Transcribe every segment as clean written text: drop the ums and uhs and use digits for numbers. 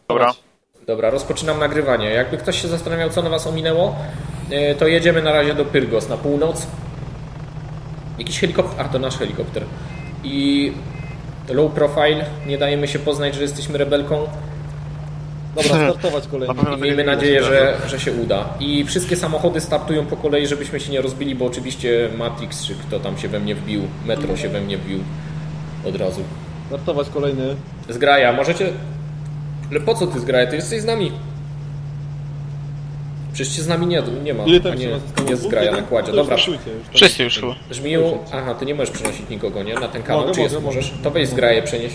Dobra. Dobra, rozpoczynam nagrywanie. Jakby ktoś się zastanawiał, co na was ominęło, to jedziemy na razie do Pyrgos, na północ. Jakiś helikopter, to nasz helikopter. I low profile, nie dajemy się poznać, że jesteśmy rebelką. Dobra, startować kolejny. I miejmy nadzieję, że się uda. I wszystkie samochody startują po kolei, żebyśmy się nie rozbili, bo oczywiście Matrix, czy kto tam się we mnie wbił, Metro się we mnie wbił od razu. Startować kolejny. Zgraja, możecie... Ale po co ty Zgraja? Ty jesteś z nami. Przecież cię z nami nie ma. Ile tam a nie, się zostało? jest Zgraja na kładzie. Dobra. Wszyscy już chyba. Żmiju, aha, ty nie możesz przenosić nikogo, nie? Na ten kanał, Mogę, czy jest mogę. możesz? To weź Zgraję, przenieś.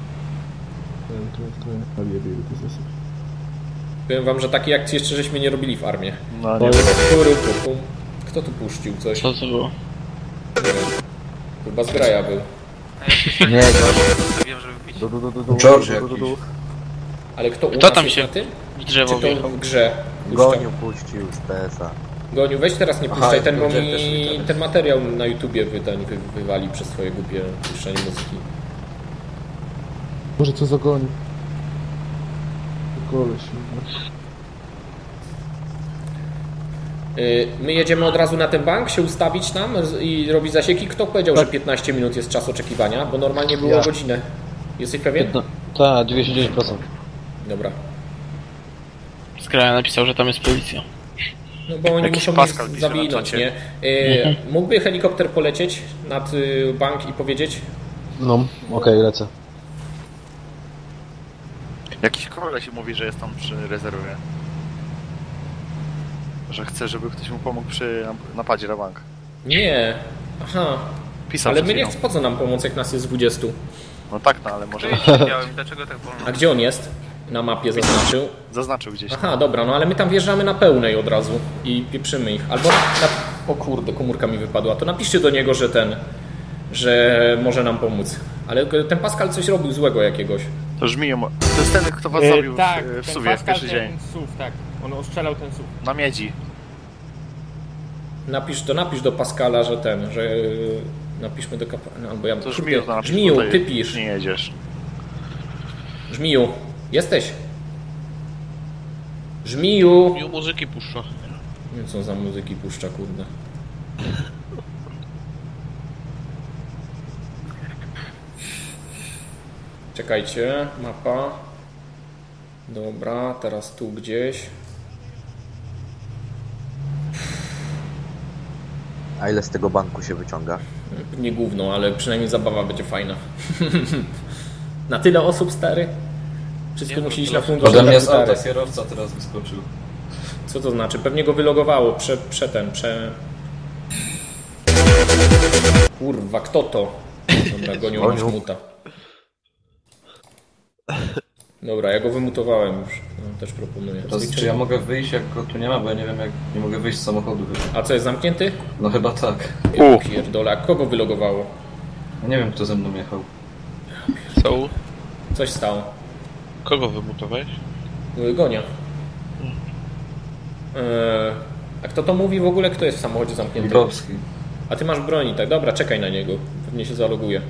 Powiem wam, że takiej akcji jeszcze żeśmy nie robili w armii. No nie. Kto tu puścił coś? Co to było? Nie wiem. Chyba Zgraja był. Nie, George jakiś. Ale kto u Kto nas tam jest się na tym? w Czy drzewo to wjechał? w grze? Goniu puścił z PS-a. Goniu, weź teraz nie Aha, puszczaj, ten, bo George mi też wyciągnę. ten materiał na YouTubie wywali przez twoje głupie puszczanie muzyki. Może co za goniu? Koleś. My jedziemy od razu na ten bank, się ustawić tam i robić zasieki. Kto powiedział, że 15 minut jest czas oczekiwania? Bo normalnie było godzinę. Jesteś pewien? Tak, 99%. Dobra. Skraja napisał, że tam jest policja. No bo oni Jakiś muszą Pascal mi pisze na zawinąć, czacie. nie? Mógłby helikopter polecieć nad bank i powiedzieć? No, okej, lecę. Jakiś koleś mówi, że jest tam przy rezerwie. Że chce, żeby ktoś mu pomógł przy napadzie na bank. Nie. Aha. Pisał Ale przed my nie chwilą. chcemy, po co nam pomóc, jak nas jest 20? No tak, no ale może Dlaczego tak wolno? A gdzie on jest? Na mapie zaznaczył. zaznaczył gdzieś. Aha, dobra, no ale my tam wjeżdżamy na pełnej od razu i pieprzymy ich. Albo o kurde, komórka mi wypadła. To napiszcie do niego, że może nam pomóc. Ale ten Pascal coś robił złego jakiegoś. To żmiją. To jest ten, kto was zabił Tak, w ten suwie w Pascal, pierwszy dzień. ten SUV, tak. On ostrzelał ten SUV. Na miedzi. Napisz do Pascala, że napiszmy do kapelana, albo ja... To żmiju to napisz, Żmiju, tutaj ty pisz. Nie jedziesz. Żmiju, jesteś? Żmiju! I muzyki puszcza. Nie wiem, co za muzyki puszcza, kurde. Czekajcie, mapa. Dobra, teraz tu gdzieś. A ile z tego banku się wyciąga? Nie gówno, ale przynajmniej zabawa będzie fajna. Na tyle osób, stary? Wszystko musi iść na fundusz. Ode mnie z auta kierowca teraz wyskoczył. Co to znaczy? Pewnie go wylogowało. Kurwa, kto to? Dobra, gonił masz muta. Dobra, ja go wymutowałem już. No, też proponuję. Teraz, czy ja mogę wyjść, jak go tu nie ma, bo ja nie wiem, jak nie mogę wyjść z samochodu. A co, jest zamknięty? No chyba tak. Pierdole, a kogo wylogowało? Ja nie wiem, kto ze mną jechał. Co? Coś stało. Kogo wymutowałeś? Gonia. A kto to mówi w ogóle? Kto jest w samochodzie zamknięty? Dąbrowski. A ty masz broni, tak? Dobra, czekaj na niego. Pewnie się zaloguje.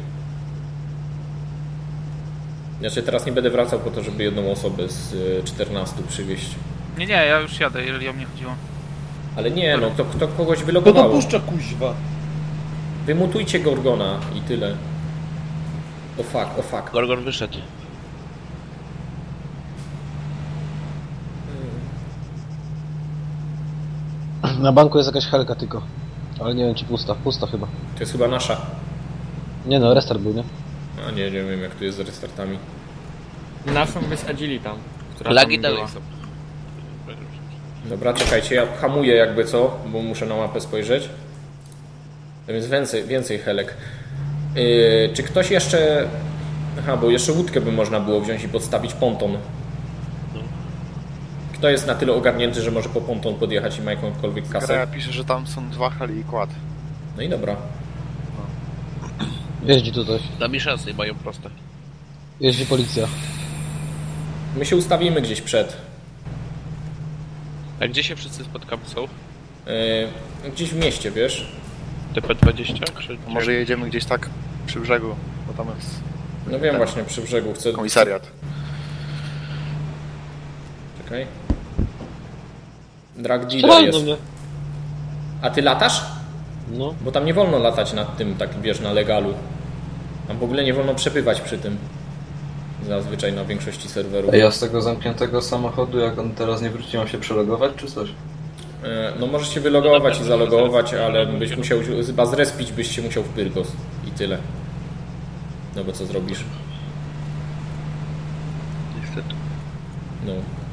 Ja się teraz nie będę wracał po to, żeby jedną osobę z 14 przywieźć. Nie, ja już jadę, jeżeli o mnie chodziło. Ale nie, no to kto kogoś Kto to wylogowało. puszcza, kuźwa? Wymutujcie Gorgona i tyle. O fuck. Gorgon wyszedł. Na banku jest jakaś helka tylko. Ale nie wiem, czy pusta. Pusta chyba. To jest chyba nasza. Nie no, restart był, nie? A nie wiem jak tu jest z restartami. Naszą wysadzili tam. Która Lagi tam dalej była. są. Dobra, czekajcie, ja hamuję jakby co, bo muszę na mapę spojrzeć. A więc więcej helek. Czy ktoś jeszcze... Aha, bo jeszcze łódkę by można było wziąć i podstawić ponton. Kto jest na tyle ogarnięty, że może po ponton podjechać i ma jakąkolwiek kasę? Kraja pisze, że tam są 2 heli i kład. No i dobra. Jeździ tutaj. Dami szansy mają proste. Jeździ policja. My się ustawimy gdzieś przed. A gdzie się wszyscy spotkamy są? Gdzieś w mieście, wiesz? TP20? Czy... Może jedziemy gdzieś tak przy brzegu, bo tam jest No wiem właśnie, przy brzegu. Chcę... komisariat. Czekaj. Drug dealer Strzelają do jest. mnie. A ty latasz? No. Bo tam nie wolno latać nad tym, tak wiesz, na legalu. Tam w ogóle nie wolno przebywać przy tym. Zazwyczaj na większości serwerów. A ja z tego zamkniętego samochodu, jak on teraz nie wróci, mam się przelogować czy coś? No możesz się wylogować i zalogować, ale byś musiał, chyba zrespić byś się musiał w Pyrgos. I tyle. No bo co zrobisz? Niestety. No.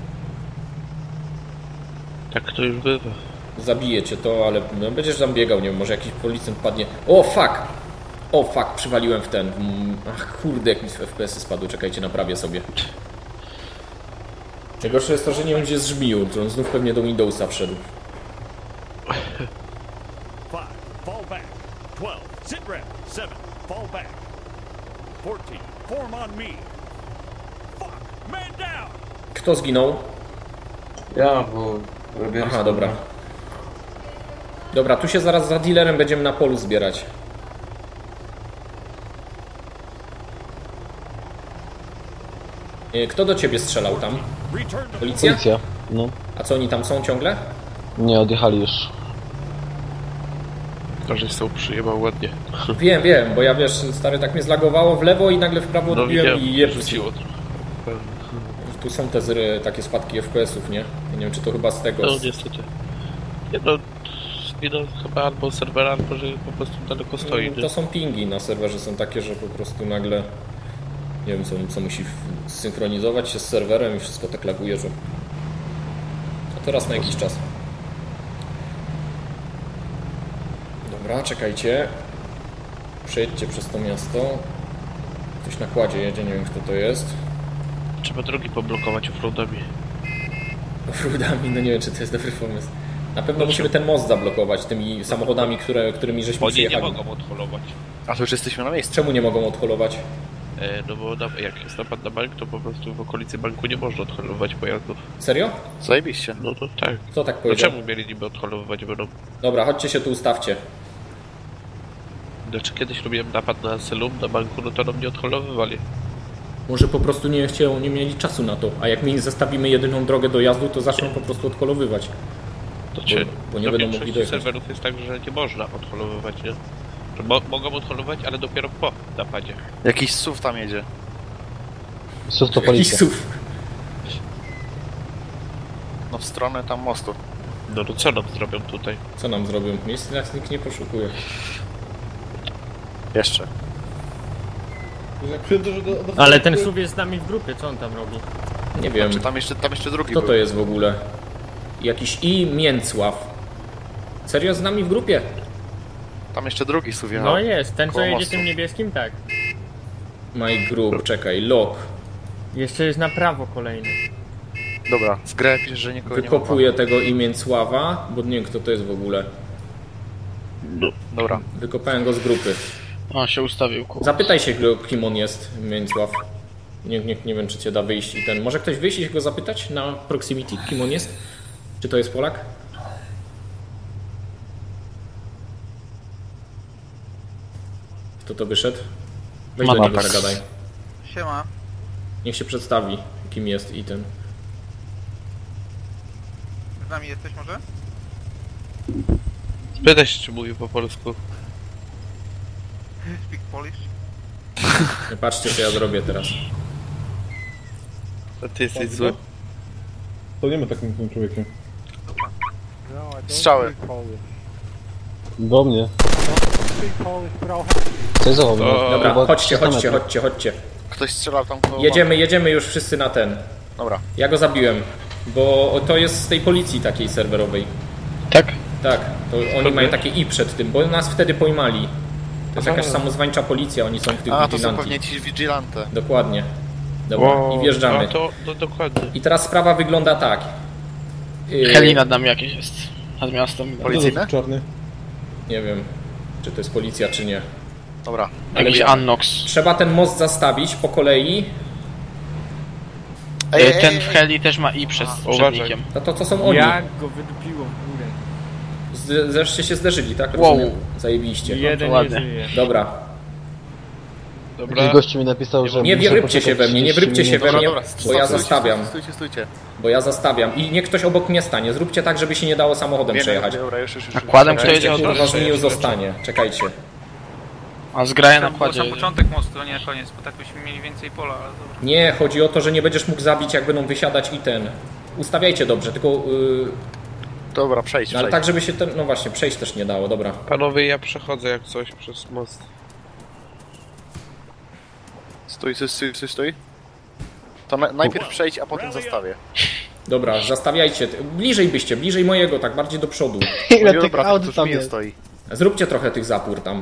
Tak to już bywa. Zabije cię to, ale no, będziesz tam biegał, nie wiem, może jakiś policjant padnie. O fuck! O fuck, przywaliłem w ten. Ach kurde, jak mi FPS-y spadły, czekajcie, naprawię sobie. Najgorsze jest to, że nie będzie z żmiju, że on znów pewnie do Windowsa wszedł. 5, fall back. 12, sit rep. 7, fall back. 14, form on me. Fuck, man down. Kto zginął? Ja, bo robię... Aha, dobra. Dobra, tu się zaraz za dealerem będziemy na polu zbierać. Kto do ciebie strzelał tam? Return to Policja? Policja. No. A co, oni tam są ciągle? Nie, odjechali już. Że są przyjebał ładnie. Wiem, bo ja wiesz, stary, tak mnie zlagowało w lewo i nagle w prawo No odbiłem widziałem, i je rzuciło trochę. Tu są te takie spadki FPS-ów, nie? Ja nie wiem, czy to chyba z tego... No niestety. Nie no, widać chyba albo serwera, albo że po prostu daleko stoi. To są pingi na serwerze, są takie, że po prostu nagle... Nie wiem, co musi zsynchronizować się z serwerem i wszystko tak laguje, że... A teraz na jakiś czas. Dobra, czekajcie. Przejedźcie przez to miasto. Ktoś na kładzie jedzie, nie wiem kto to jest. Trzeba drogi poblokować offroadami. Offroadami, no nie wiem czy to jest dobry pomysł. Na pewno musimy ten most zablokować tymi samochodami, którymi żeśmy Oni nie przyjechali. mogą odholować. A to już jesteśmy na miejscu. Czemu nie mogą odholować? No bo jak jest napad na bank, to po prostu w okolicy banku nie można odholować pojazdów. Serio? Zajebiście. No to tak. Kto tak No powiedział? czemu mieli niby odholowywać będą? Dobra, chodźcie się tu ustawcie. Znaczy kiedyś robiłem napad na Asylum, na banku, no to nam nie odholowywali. Może po prostu nie mieli czasu na to, a jak my im zastawimy jedyną drogę dojazdu, to zaczną po prostu odholowywać. To czy bo nie na będą większości mogli dojechać. serwerów jest tak, że nie można odholowywać, nie? Że mogą odholować, ale dopiero po napadzie. Jakiś SUV tam jedzie. SUV to Jakiś policja. SUV. No w stronę tam mostu. No to co nam zrobią tutaj? Co nam zrobią? Miejsce nas nikt nie poszukuje. Jeszcze. Ale ten SUV jest z nami w grupie, co on tam robi? Nie wiem, Czy tam jeszcze drugi kto był. to jest w ogóle? Jakiś Mięcław. Serio z nami w grupie? Tam jeszcze drugi SUV jechał. No jest, ten co Koło jedzie mostu. tym niebieskim, tak. My group, czekaj, lock. Jeszcze jest na prawo kolejny. Dobra, w grę pisze, że nikogo Wykopuję tego Mięcława, bo nie wiem kto to jest w ogóle. nie ma. Dobra. Wykopałem go z grupy. A, się ustawił koło. Zapytaj się, kim on jest, Mięcław. Nie wiem, czy cię da wyjść i ten... Może ktoś wyjść i się go zapytać na proximity, kim on jest? Czy to jest Polak? Kto to wyszedł? Weź do niego Matax. zagadaj. Siema. Niech się przedstawi, kim jest i ten... Z nami jesteś może? Spytaj się, czy mówi po polsku. Speak Polish? Patrzcie, co ja zrobię teraz. A ty jesteś zły. To nie ma takim człowiekiem. Strzały. Do mnie. Coś za mnie. Dobra, Chyba chodźcie, 300 metrów. chodźcie. Ktoś strzelał tam koło... Jedziemy już wszyscy na ten. Dobra. Ja go zabiłem, bo to jest z tej policji takiej serwerowej. Tak? Tak, to oni mają takie i przed tym, bo nas wtedy pojmali. To jest jakaś samozwańcza policja, oni są w tych A, to są vigilanti. pewnie ci vigilante. Dokładnie. Dobra, i wjeżdżamy. No to no, dokładnie. I teraz sprawa wygląda tak. Heli nad nami jakieś jest. Nad miastem. Policyjne? Czarny. Nie wiem, czy to jest policja, czy nie. Dobra. Jakiś Ale- Annox. Trzeba ten most zastawić po kolei. Ten w heli też ma i przez przewodnikiem. To są oni. Jak go wydupiło w górę. Zresztą się zderzyli, tak? Wow. Rozumiem. Zajebiście. Jeden nie ładnie. żyje. Dobra. Dobra. Jakiś gościu mi napisał, że... Nie muszę wrybcie się poczekać we mnie, nie 30 wrybcie się minut. we mnie, Dobra, bo ja zastawiam. Stójcie. Bo ja zastawiam. I niech ktoś obok mnie stanie. Zróbcie tak, żeby się nie dało samochodem przejechać. Dobra, już. Nakładem kto jedzie Kurwa, od z nim zostanie. Czekajcie. A zgraje Tam było nakładzie. sam początek mostu, a nie na koniec, bo tak byśmy mieli więcej pola, ale dobra. Nie, chodzi o to, że nie będziesz mógł zabić, jak będą wysiadać i ten. Ustawiajcie dobrze, tylko... Dobra, przejdź. ale tak, żeby się ten... No właśnie, przejść też nie dało, dobra. Panowie, ja przechodzę jak coś przez most. Stój. To najpierw przejdź, a potem zastawię. Dobra, zastawiajcie. Bliżej byście, bliżej mojego, tak, bardziej do przodu. Ile No tych dobra, aut to tam już jest? stoi. Zróbcie trochę tych zapór tam.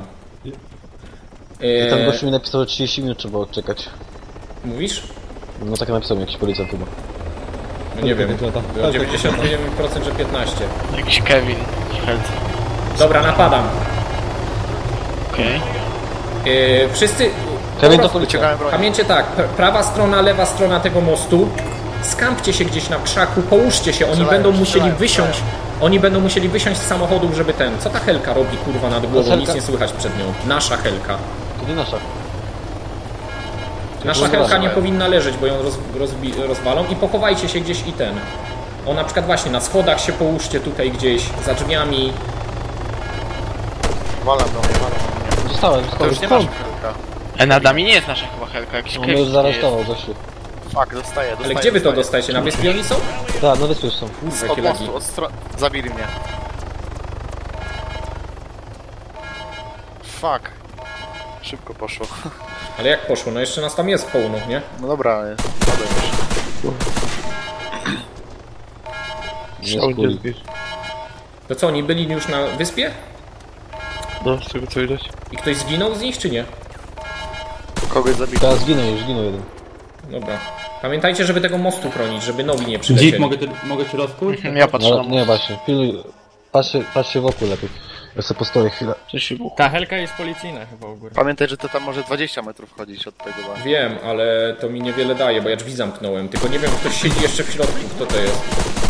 Tam gościu mi napisał, że 30 minut trzeba odczekać. Mówisz? No tak napisał mi jakiś policjant chyba. No nie wiem. 99%, że 15. Jakiś Kevin. Dobra, napadam. Okej. Wszyscy... Kevin to po prostu- policja. Wyciągałem broń. Pamiętajcie tak, prawa strona, lewa strona tego mostu. Skampcie się gdzieś na krzaku, połóżcie się, oni Strzelają, będą musieli strzelają, wysiąść. Oni będą musieli wysiąść z samochodów, żeby ten... Co ta helka robi, kurwa, nad głową? helka? Nic nie słychać przed nią. Nasza helka. To nie nasza. Nasza helka nie powinna leżeć, bo ją rozwalą i pochowajcie się gdzieś i ten. O, na przykład właśnie na schodach się połóżcie tutaj gdzieś, za drzwiami. Walam do mnie. Zostałem. To już nie masz helka. Nad nami nie jest nasza chyba helka, jakiś On Kevin. mnie już zaaresztował, gościu. Fuck, dostaję. Ale gdzie wy to dostajecie? Na wyspie oni są? Tak, no wyspy już są. Kurwa, Od jakie lagi. mostu, zabili mnie. Fuck. Szybko poszło. Ale jak poszło? No jeszcze nas tam jest pełno, nie? No dobra, ale padłem już. Nie z kuli. To co, oni byli już na wyspie? No, z tego co widać. I ktoś zginął z nich, czy nie? Kogoś zabili. Teraz zginął jeden. Dobra. Pamiętajcie, żeby tego mostu chronić, żeby nowi nie przylecieli. Mogę cię rozkuć? Ja patrzę No, na nie właśnie, pilnuj. Patrzcie wokół lepiej. Ja sobie postoję chwilę. coś się bucha. Ta helka jest policyjna chyba u góry. Pamiętaj, że to tam może 20 metrów chodzić od tego banku. Wiem, ale to mi niewiele daje, bo ja drzwi zamknąłem. Tylko nie wiem, ktoś siedzi jeszcze w środku, kto to jest.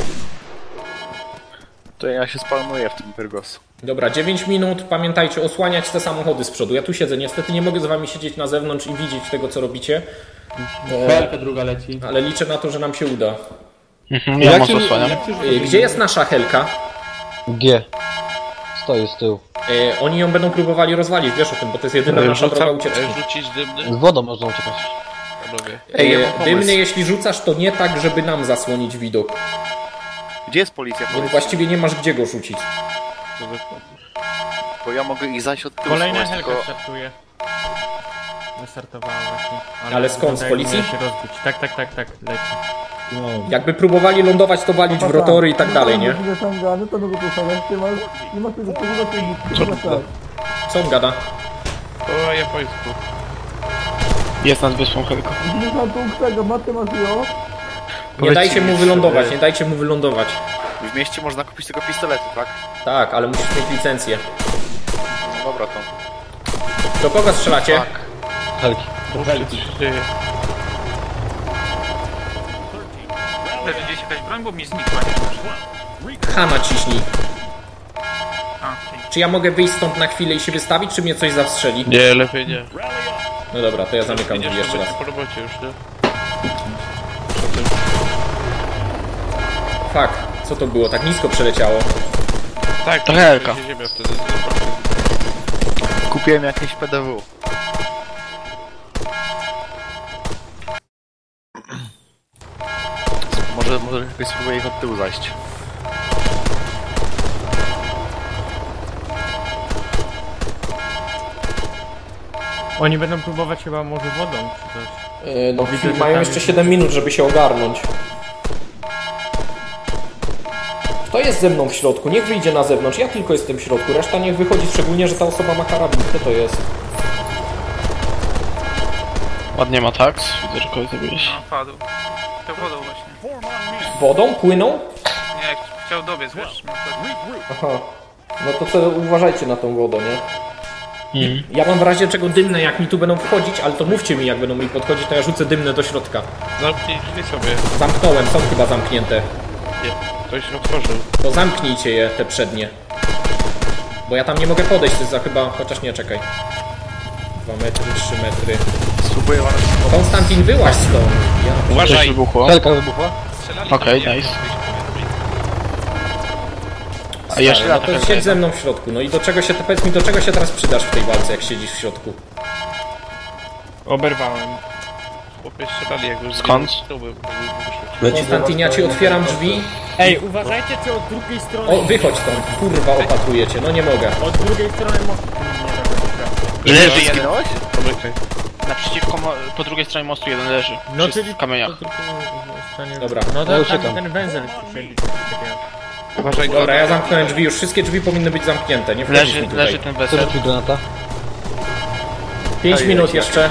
To ja się spalnuję w tym Pyrgos. Dobra, 9 minut. Pamiętajcie, osłaniać te samochody z przodu. Ja tu siedzę, niestety nie mogę z wami siedzieć na zewnątrz i widzieć tego, co robicie. Helka druga leci. Ale liczę na to, że nam się uda. Ja most osłaniam. Gdzie jest nasza helka? G. Stoi z tyłu. Oni ją będą próbowali rozwalić, wiesz o tym, bo to jest jedyna nasza droga ucieczki. Rzucić dymny? Z wodą można uciekać. Panowie. Ej, ja mam pomysł. Dymny, jeśli rzucasz, to nie tak, żeby nam zasłonić widok. Gdzie jest policja? Więc właściwie nie masz gdzie go rzucić. Bo ja mogę ich zajść od tyłu. Kolejna schować, helka tylko- startuje. Wystartowała właśnie. Ale skąd, z wydaje mi policji? się rozbić. Tak, leci. Jakby próbowali lądować, to walić w rotory i tak dalej, nie? Co on gada? O japońsku. Jest nad wyspą helka. Nie dajcie mu wylądować, nie dajcie mu wylądować. W mieście można kupić tylko pistolety, tak? Tak, ale musisz mieć licencję. No dobra, to. Do kogo strzelacie? Fuck. Helki. Leży gdzieś jakaś broń, bo mi znikła, nie? H naciśnij. A, okej. Czy ja mogę wyjść stąd na chwilę i się wystawić, czy mnie coś zastrzeli? Nie, lepiej nie. No dobra, to ja zamykam drzwi jeszcze raz. Po robocie już, nie? Fuck, co to było? Tak nisko przeleciało. Tak, To helka. Ziemia wtedy. Kupiłem jakieś PDW. Może jakoś spróbuję ich od tyłu zajść. Oni będą próbować chyba może wodą czy coś. No Widzę, że mają tam jeszcze jest- 7 minut, żeby się ogarnąć. Kto jest ze mną w środku? Niech wyjdzie na zewnątrz, ja tylko jestem w środku, reszta niech wychodzi, szczególnie, że ta osoba ma karabin. Kto to jest? Ładnie ma taks, widzę, że kogoś zabiłeś. No, padł. To wodą właśnie. Form on me. Wodą? Płyną? Nie, chciał dobiec, wiesz. Aha. No to co, uważajcie na tą wodę, nie? Ja mam w razie czego dymne, jak mi tu będą wchodzić, ale to mówcie mi, jak będą mi podchodzić, to ja rzucę dymne do środka. Zamknij drzwi sobie. Zamknąłem, są chyba zamknięte. Nie, ktoś otworzył. To zamknijcie je, te przednie. Bo ja tam nie mogę podejść, to jest za chyba... chociaż nie, czekaj. 2 metry, 3 metry. Spróbuję wam... Konstantin, wyłaź stąd! Ja... Uważaj! wybuchło. Helka wybuchła? Okej, nice. A jeszcze No raz. to siedź ze mną w środku. No i do czego się, to powiedz mi, do czego się teraz przydasz w tej walce, jak siedzisz w środku? Oberwałem. Chłopie strzelali, jak już Skąd? Konstantin, ja ci otwieram drzwi. Ej, uważajcie, czy od drugiej strony... O, wychodź stąd, kurwa, opatrujecie, no nie mogę. Od drugiej strony mostu. Leży jeden. Zginąłeś? Naprzeciwko, po drugiej stronie mostu jeden leży. No Przy czyli... kamieniach. Dobra. No Ja to uciekam. tam ten węzeł siedzi. Uważaj, Dobra, ja zamknąłem drzwi, już wszystkie drzwi powinny być zamknięte, nie wchodzisz mi leży, tutaj. leży ten Kto wesel. rzucił granata? 5 minut jeszcze.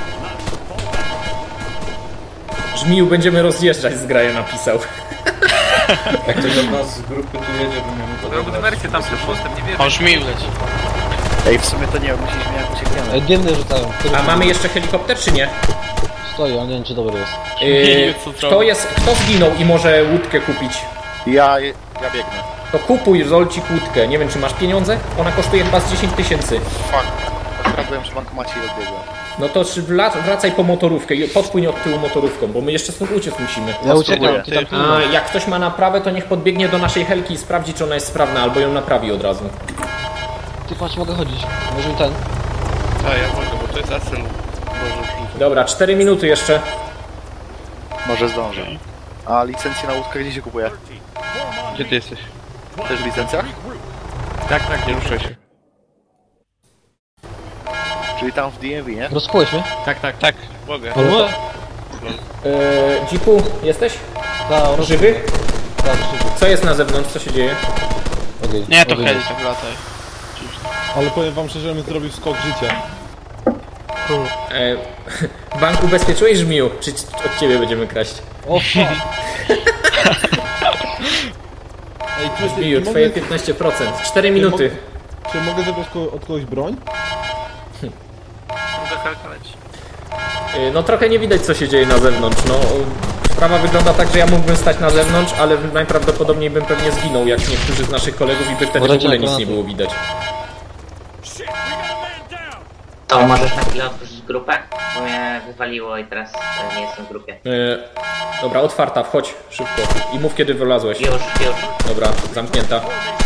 Żmiu, będziemy rozjeżdżać z graje, napisał. Jak ktoś od nas z grupy tu jedzie, bym miał to Robię wersję tam przed postem, nie wiem. On żmił leci. Ej, w sumie to nie, musieliśmy jak uciekniemy. Ej, dymne rzucają. A mamy jeszcze helikopter, czy nie? Stoi, ale nie wiem czy dobry jest. Kto zginął i może łódkę kupić? Ja biegnę. To kupuj Zolcik łódkę. Nie wiem, czy masz pieniądze? Ona kosztuje chyba z 10 000. Fuck. Akurat byłem przy bankomacie i odbiegłem. No to wracaj po motorówkę i podpłyń od tyłu motorówką, bo my jeszcze stąd uciec musimy. Ja uciekam, spróbuję. ty tam A jak ktoś ma naprawę, to niech podbiegnie do naszej helki i sprawdzi, czy ona jest sprawna, albo ją naprawi od razu. Ty patrz, mogę chodzić. Może i ten. Tak, ja mogę, bo to jest asyl. Dobra, 4 minuty jeszcze. Może zdążę. A licencję na łódkę gdzie się kupuje? Gdzie ty jesteś? Też licencja? Tak, nie ruszaj się. Czyli tam w DMV, nie? Rozkułeś mnie? Tak, mogę. Dziku, jesteś? Tak, Żywy? tak, szybko. Co jest na zewnątrz? Co się dzieje? Okej. Nie, to Ogień. heli, tak lataj. Ale powiem wam szczerze, że zrobił skok życia. Bank ubezpieczyłeś, Żmiu? Czy od ciebie będziemy kraść? O fuck! Ej, Żmiu, twoje 15%. 4 minuty. Czy mogę zabrać od kogoś broń? Druga helka leci. No trochę nie widać, co się dzieje na zewnątrz. No, sprawa wygląda tak, że ja mógłbym stać na zewnątrz, ale najprawdopodobniej bym pewnie zginął, jak niektórzy z naszych kolegów i by wtedy w Uważajcie ogóle na nic nie granaty. było widać. Shit, we got a man down. To możesz na chwilę otworzyć grupę? Bo mnie wywaliło i teraz nie jestem w grupie. Dobra, otwarta, wchodź szybko. I mów, kiedy wylazłeś. Już. Dobra, zamknięta.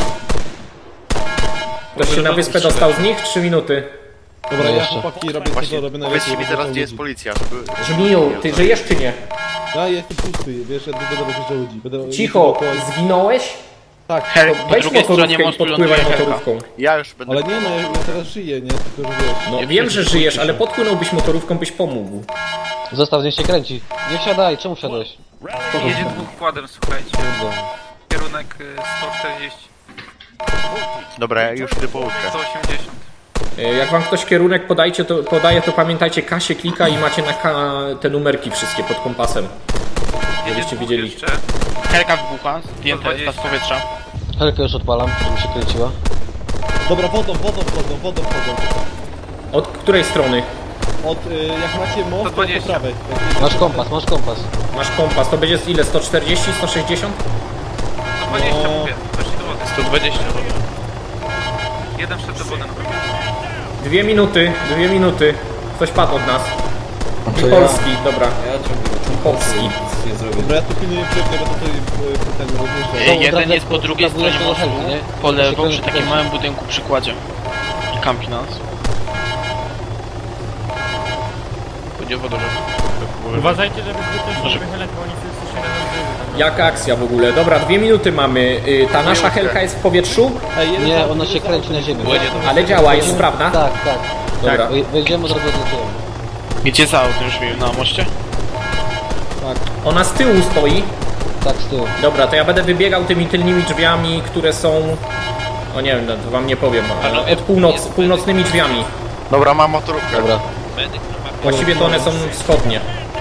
Ktoś się na wyspę dostał z nich? 3 minuty. Dobra, ja jeszcze. chłopaki robię Właśnie, to, robię powiedzcie mi żeby teraz to gdzie jest ludzi. policja, żeby... Żmiu, ty żyjesz czy nie? Ja jestem pusty, wiesz, ja będę dojeżdżał ludzi. Będę Cicho, zginąłeś? Tak, Po Weź drugiej stronie motorówkę i mostu podpływaj ląduje helka. motorówką. Ja już będę... ale nie no, ja teraz żyję, nie? Tylko, że wiesz. No wiem, że żyjesz, ale podpłynąłbyś motorówką, byś pomógł. Zostaw, niech się kręci. Nie wsiadaj, czemu wsiadłeś? Jedzie dwóch kładem, słuchajcie. Kurde. Kierunek 140, Dobra, ja już idę po łódkę. 180. Jak wam ktoś kierunek podaje, to pamiętajcie, K się klika i macie na K te numerki wszystkie pod kompasem. Jedzie Żebyście dwóch widzieli. jeszcze. Helka wybuchła, zdjęte 120. z powietrza. Helkę już odpalam, żeby się kręciła. Dobra, wodą wchodzą. Od której strony? Jak macie most, to po 120. prawej. Masz kompas. Masz kompas, to będzie ile? 140, 160? 120 mówię, weszli do wody. 120. Jeden wszedł do wody na pewno. 2 minuty. Ktoś padł od nas. to Polski, dobra. Ja ciągle Polski. nic nie zrobię. Dobra, ja tu pilnuję przegnę, bo to tutaj ten rozmieszczę. Jeden jest po drugiej stronie do mostu, helki, nie? po lewo, Się przy takim kręci. małym budynku przy kładzie. I kampi nas. Chodzi o wodorzek. Uważajcie, żeby zbyt nie wychylać, bo oni wszyscy się razem. Jaka akcja w ogóle? Dobra, 2 minuty mamy. Ta nasza helka jest w powietrzu, Nie, ona się kręci na ziemi. ale działa, jest sprawna. Tak. Dobra. Wejdziemy, od razu odlecimy. Gdzie za autem już na moście? Ona z tyłu stoi. Tak, z tyłu. Dobra, to ja będę wybiegał tymi tylnymi drzwiami, które są... O nie wiem, to wam nie powiem. Od północnymi drzwiami. Dobra, mam motorówkę. Dobra. Właściwie to one są wschodnie.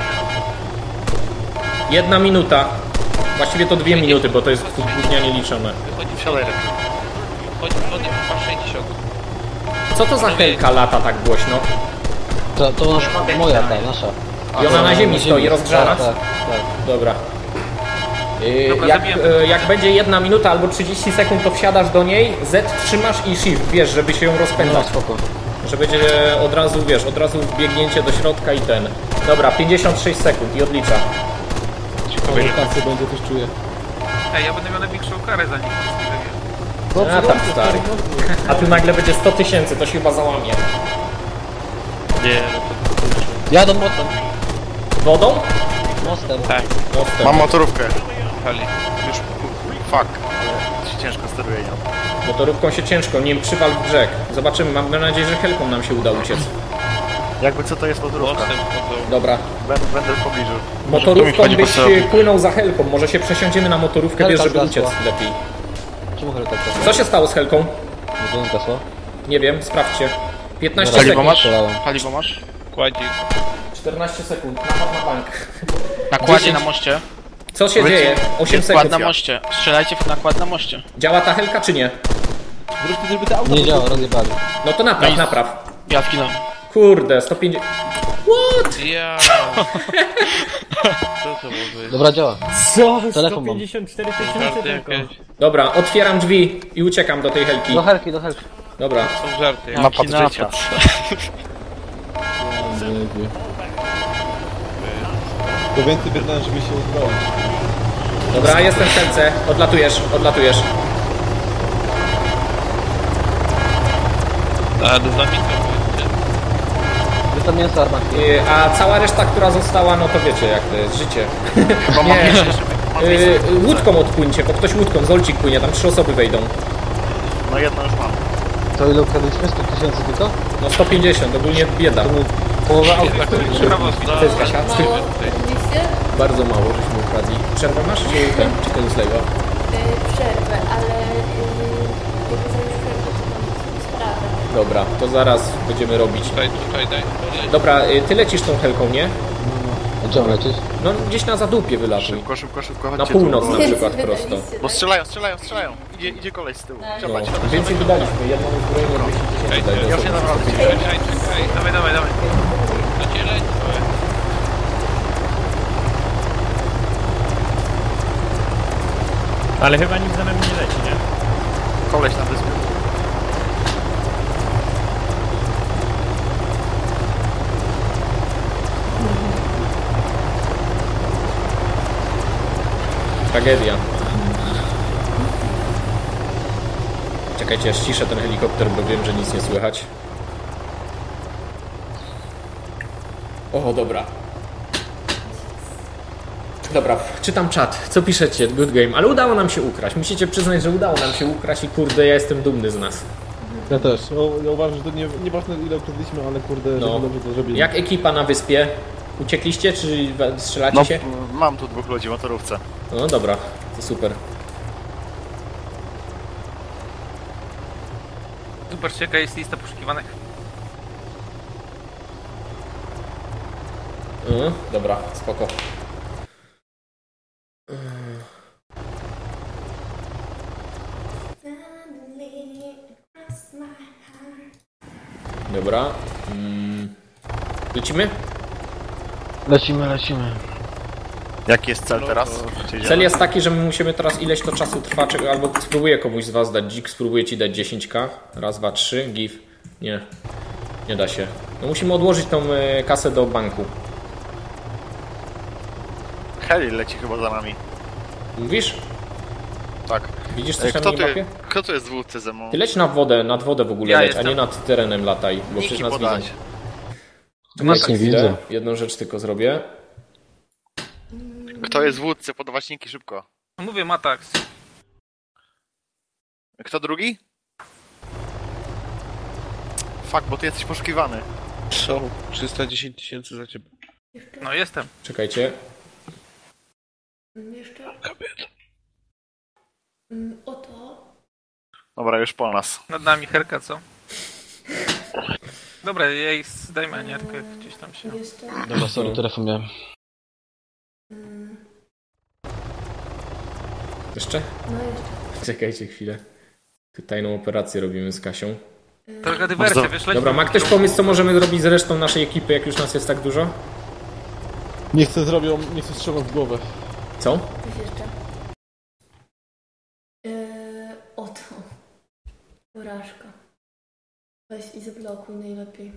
1 minuta. Właściwie to 2 minuty, bo to jest dnia liczone. Wsiadaj lepiej. Chodź w wodzie, chyba 60. Co to za helka lata tak głośno? To moja ta, nasza. I ona na ziemi stoi, rozgrzana? Tak. Dobra. Dobra, Jak, zabijemy. jak będzie 1 minuta albo 30 sekund, to wsiadasz do niej, Z trzymasz i Shift, wiesz, żeby się ją No rozpędzać. spoko. że będzie od razu, wiesz, od razu biegnięcie do środka i ten. Dobra, 56 sekund i odlicza. Ciekawe, kasy będzie, też czuję. Ej, ja będę miał największą karę za nich. A tam stary. A tu nagle będzie 100 000, to się chyba załamie. Nie, Jadą mostem. Wodą? Mostem. tak, Mostem. Mam motorówkę. pali. Już... Fuck. Ale się ciężko steruje nią. Motorówką się ciężko, nim przywal w brzeg. Zobaczymy, mam nadzieję, że helką nam się uda uciec. Jakby co to jest motorówka? Mostem chodzą. Dobra. Będę w pobliżu. Motorówką byś płynął za helką, może się przesiądziemy na motorówkę, wiesz, żeby Helka uciec zgasła. lepiej. Czemu helka kasła? Co się stało z helką? Nie wiem, kasła. Nie wiem, sprawdźcie. 15 Paliwo sekund. masz? Paliwo masz? Kładzik. 14 sekund, napad na bank. Nakładzie 10. na moście. Co się dzieje? 8 Nakład sekund. na moście. Strzelajcie w nakład na moście. Działa ta helka czy nie? Zróbcie, żeby te auta... Nie działa, rozjebali. No to napraw, napraw. Ja zginąłem. Kurde, 150... What? Ja. Co to może być? Dobra, działa. Co? Telefon mam. 154 Żarty tysiące tylko. jakieś? Dobra, otwieram drzwi i uciekam do tej helki. Do helki, do helki. Dobra. Są żarty. Napad życia. To więcej biedałem, żeby się uzbroić. Dobra, jestem w helce. Odlatujesz, odlatujesz. A, do nami to Jest tam mięso armatki. A cała reszta, która została, no to wiecie jak to jest, życie. Chyba mam Nie. jeszcze, żeby... Łódką odpłyńcie, bo ktoś łódką, Zolcik płynie, tam 3 osoby wejdą. No jedno już mam. To ile ukradliśmy? 100 000 tylko? No 150, ogólnie bieda. Połowa auta. To jest Kasia? Bardzo mało, żeśmy ukradli. Przerwę masz, czy to już legło? Przerwę, ale jak zrobisz przerwę, to mam sprawę. Dobra, to zaraz będziemy robić. tutaj daj. Dobra, ty lecisz tą helką, nie? Gdzie mam lecieć? No gdzieś na zadupie wylatuj. Szybko, szybko, szybko. Na Chodźcie północ tu. na przykład prosto. Bo strzelają. Idzie koleś z tyłu. No, Ciapać. więcej wydaliśmy, jedną uzbrojenie 200 000 Ja już nie dam rady. Czekaj. Dawaj. To cię leci. Ale chyba nikt za nami nie leci, nie? Koleś na wyspie. Tragedia. Czekajcie, ja ściszę ten helikopter, bo wiem, że nic nie słychać. O, dobra. Dobra, czytam czat. Co piszecie? Good game. Ale udało nam się ukraść. Musicie przyznać, że udało nam się ukraść i kurde, ja jestem dumny z nas. Ja też. Ja uważam, że to nieważne ile ukradliśmy, ale kurde, No. dobrze to zrobili. Jak ekipa na wyspie? Uciekliście, czy strzelacie No, się? mam tu 2 ludzi w motorówce. No dobra, to super. Zobaczcie, jaka jest lista poszukiwanych. Dobra, spoko. Dobra. Lecimy? Lecimy. Jaki jest cel teraz? Cel jest taki, że my musimy teraz ileś to czasu trwa, albo spróbuję komuś z was dać dzik, spróbuję ci dać 10k. Raz, 2, 3, give. Nie da się. No musimy odłożyć tą kasę do banku. Heli leci chyba za nami. Mówisz? Tak. Widzisz coś na minimapie? Kto to jest w łódce ze mną? Ty leć nad wodę w ogóle Ja leć, jestem. a nie nad terenem lataj, bo Niki przecież nas podać. widzą. Nic nie Chwilę. widzę. Jedną rzecz tylko zrobię. Kto jest w łódce? Podawać niki szybko. Mówię, Matax. Kto drugi? Fuck, bo ty jesteś poszukiwany. Są 310 000 za ciebie. No jestem. Czekajcie. Jeszcze Kobieta. oto. Dobra, już po nas. Nad nami herka, co? Dobra, jej zdejmę, a nie tylko jak gdzieś tam się... Jeszcze. Dobra, sorry, telefon miałem. Jeszcze? No jeszcze. Czekajcie chwilę. Tu tajną operację robimy z Kasią. Trochę dywersja, wiesz, leci. Dobra, ma ktoś pomysł, co możemy zrobić z resztą naszej ekipy, jak już nas jest tak dużo? Niech se strzelą w głowę. Co? Coś jeszcze. Oto. Porażka. Weź i zablokuj najlepiej.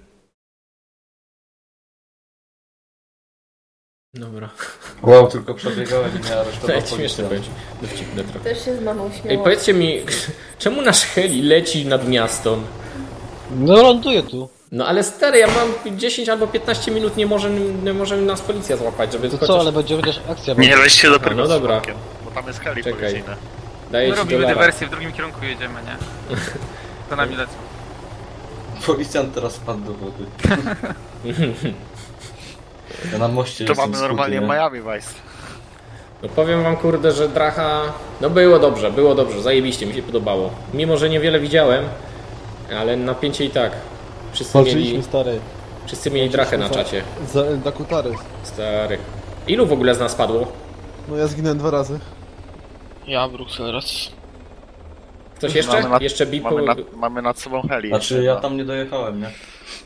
Dobra. Wow, tylko przebiegałem i miała aresztować Śmieszne policja. będzie. Dowcipne trochę. Też się z mamą Ej, śmiałam. powiedzcie mi, czemu nasz heli leci nad miastem? No ląduje tu. No ale stary, ja mam 10 albo 15 minut, nie może nas policja złapać, żeby To chociaż... co, ale będzie chociaż akcja. Nie weź się do A, no Pyrgosu dobra. bankiem, bo tam jest heli Czekaj. policyjne. Daję My ci robimy dolara. dywersję, w drugim kierunku jedziemy, nie? To nami lecą. Policjant teraz wpadł do wody. Ja na moście To jestem mamy skuty, normalnie nie? Miami Vice. No powiem wam kurde, że Dracha... No było dobrze, zajebiście, mi się podobało. Mimo, że niewiele widziałem, ale napięcie i tak. Walczyliśmy, stary. Wszyscy mieli Drachę na czacie. Za Dakutares. Stary. Ilu w ogóle z nas padło? No ja zginąłem 2 razy. Ja, Bruksel raz. Ktoś jeszcze? Mamy nad- Jeszcze Bipo... Mamy nad sobą heli. Znaczy jeszcze, ja no. tam nie dojechałem, nie?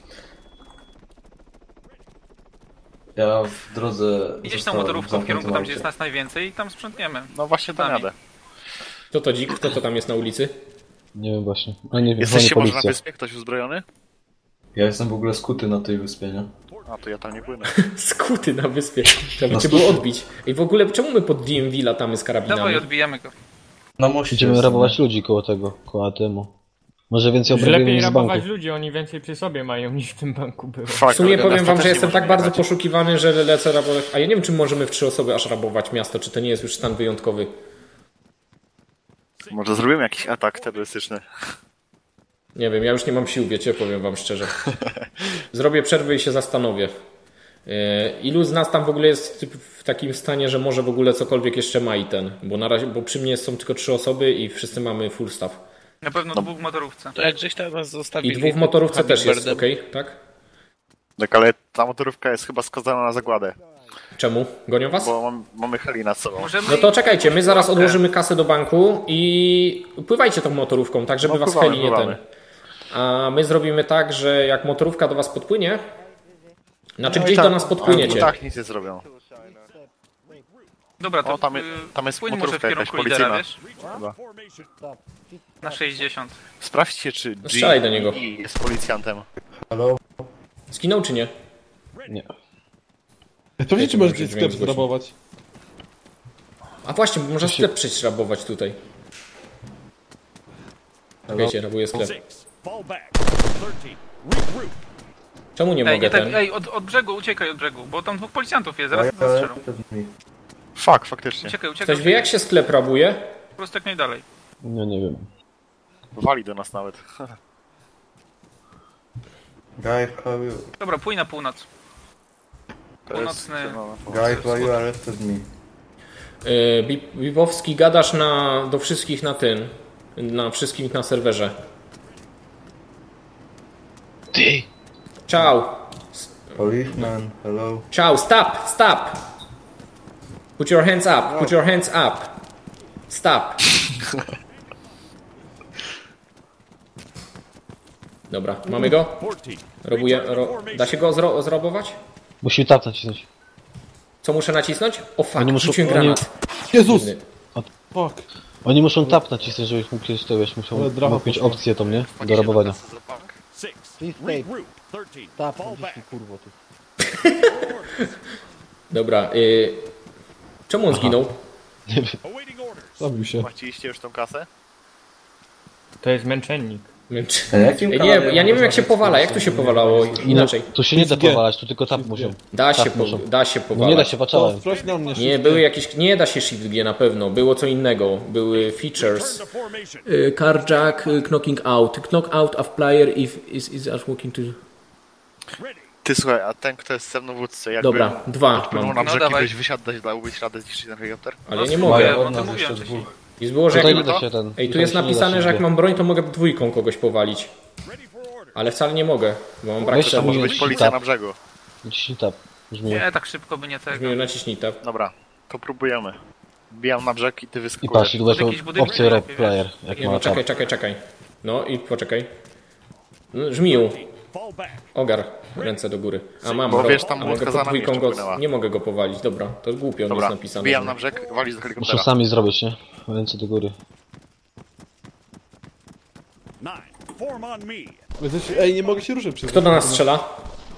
Ja w drodze Idziesz tą zostałem motorówką w zamknięty kierunku na tam, gdzie aucie. jest nas najwięcej i tam sprzątniemy. No właśnie tam Sami. jadę. Kto to dzik? Kto to tam jest na ulicy? Nie wiem właśnie. A nie wiem, Jesteście chyba nie może na policja. wyspie? Ktoś uzbrojony? Ja jestem w ogóle skuty na tej wyspie, nie? A to ja tam nie płynę. Skuty na wyspie. Trzeba by cię było odbić. I w ogóle czemu my pod DMV latamy z karabinami? Dawaj, odbijemy go. Na moście Idziemy jestem, rabować nie? ludzi koło tego, koło ATM-u. Może więcej Już obrabujemy lepiej niż z rabować banku. ludzi, oni więcej przy sobie mają niż w tym banku było. W sumie powiem wam, że jestem tak bardzo poszukany. poszukiwany, że lecę rabować. A ja nie wiem, czy możemy w 3 osoby aż rabować miasto, czy to nie jest już stan wyjątkowy. Może zrobimy jakiś atak terrorystyczny. Nie wiem, ja już nie mam sił, wiecie, powiem wam szczerze. Zrobię przerwę i się zastanowię. Ilu z nas tam w ogóle jest w takim stanie, że może w ogóle cokolwiek jeszcze ma i ten? Bo na razie, bo przy mnie są tylko 3 osoby i wszyscy mamy full staff. Na pewno dwóch w motorówce. To jak żeś tam was zostawili... I 2 w motorówce też jest, Humminbirdem. okej? Tak? Tak, ale ta motorówka jest chyba skazana na zagładę. Czemu? Gonią was? Bo mamy heli nad sobą. Możemy No to ich- czekajcie, my zaraz odłożymy kasę do banku i pływajcie tą motorówką, tak żeby No, was pływamy, heli nie pływamy. ten. A my zrobimy tak, że jak motorówka do was podpłynie, znaczy No i gdzieś tak, do nas podpłyniecie. Tak, nic nie zrobią. Dobra, to O, tam jest płyń może w motorówka jakaś kierunku lidera, policyjna. wiesz? Chyba. Na 60. Sprawdźcie, czy Strzelaj do niego. jest policjantem. Zginął czy nie? Nie. Pewnie czy możesz Dźwięk sklep zgłośnik. zrabować? A właśnie, bo można sklep przejść rabować tutaj. Wiecie, rabuję sklep. 6. Fall back. 13. Regroup. Czemu nie Ej, mogę nie tak, ten? ej, od brzegu, uciekaj od brzegu, bo tam dwóch policjantów jest, zaraz nas strzelą. Faktycznie. Uciekaj, uciekaj. Ktoś wie jak się sklep rabuje? Po prostu jak najdalej. No nie wiem. Wali do nas nawet. Guy, how you... Dobra, płyń na północ. Północny. Guy, why you arrested me? Bibowski, gadasz do wszystkich na tym. Na wszystkich na serwerze. Ty! Ciao. Policeman, hello. Ciao, stop, stop. Put your hands up, put your hands up. Stop. Dobra, mamy go? 14. Robuję, da się go zrobować? Musi tap nacisnąć. Co muszę nacisnąć? O fuck, Oni muszą- rzuciłem oni- granat. Jezus! Dziwny. Fuck. Oni muszą tap nacisnąć, żebyś mógł kiedyś to wiesz, Ale dracha mógł mieć poszła. opcję tą, nie? Do rabowania. 6. Regroup. 13. Fall back. Kurwa tu. Dobra, czemu on zginął? Awaiting orders. Zabił się. Płaciliście już tą kasę? To jest męczennik. A jakim Nie, kanale ja nie wiem można jak się być powala, jak to się powalało inaczej. Tu się nie da G. powalać, tu tylko tap muszą. Da się, Tak, muszą. da się No powalać. nie da się, patrzałem. Sprawdź na mnie. Nie, były jakieś, nie da się Shift G na pewno, było co innego, były Turn features. to formation. Carjack, knocking out. Knock out of player if is walking to... Ready. Ty słuchaj, a ten kto jest ze mną w łódce, jakby Dobra, 2 płynął mam. na No brzeg i dawaj. byś wysiadł, dałbyś radę zniszczyć ten helikopter? Ale nie No, mogę. spróbuję, Od bo to nas mówiłem jeszcze wcześniej. dwóch. I było, że Tutaj jak... nie da się ten... Ej, tu tutaj jest się nie da napisane, się że jak G. mam broń, to mogę 2 kogoś powalić. Ready for order. Ale wcale nie mogę, bo mam brak Weź To tam może nie- być policja tap. na brzegu. Naciśnij tap. Brzmi. Nie, tak szybko by nie tego. Naciśnij tab. Dobra, to próbujemy. Bijam na brzeg i ty I wyskakujesz. patrz, i tu masz Jakieś budynki opcję rep lepiej, player, jak Nie, ma no tap. czekaj. No i poczekaj. No, żmiju, Fall back. ogar, ręce do góry. A mam Bo go, wiesz, tam a mogę łódka pod za nami 2 jeszcze go... płynęła. Nie mogę go powalić, dobra, to głupio jest Dobra, napisane. bijam że- na brzeg, walisz do Muszą helikoptera. sami zrobić, nie? Ręce do góry. 9. Ej, nie mogę się ruszyć przez Kto do nas strzela?